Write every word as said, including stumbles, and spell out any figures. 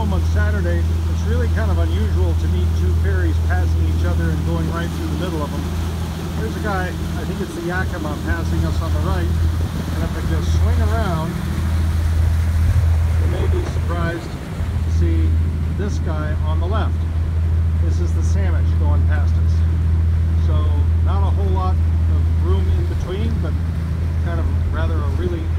home on Saturday, it's really kind of unusual to meet two ferries passing each other and going right through the middle of them. There's a guy, I think it's the Yakima, passing us on the right, and if I just swing around, you may be surprised to see this guy on the left. This is the Sandwich going past us. So not a whole lot of room in between, but kind of rather a really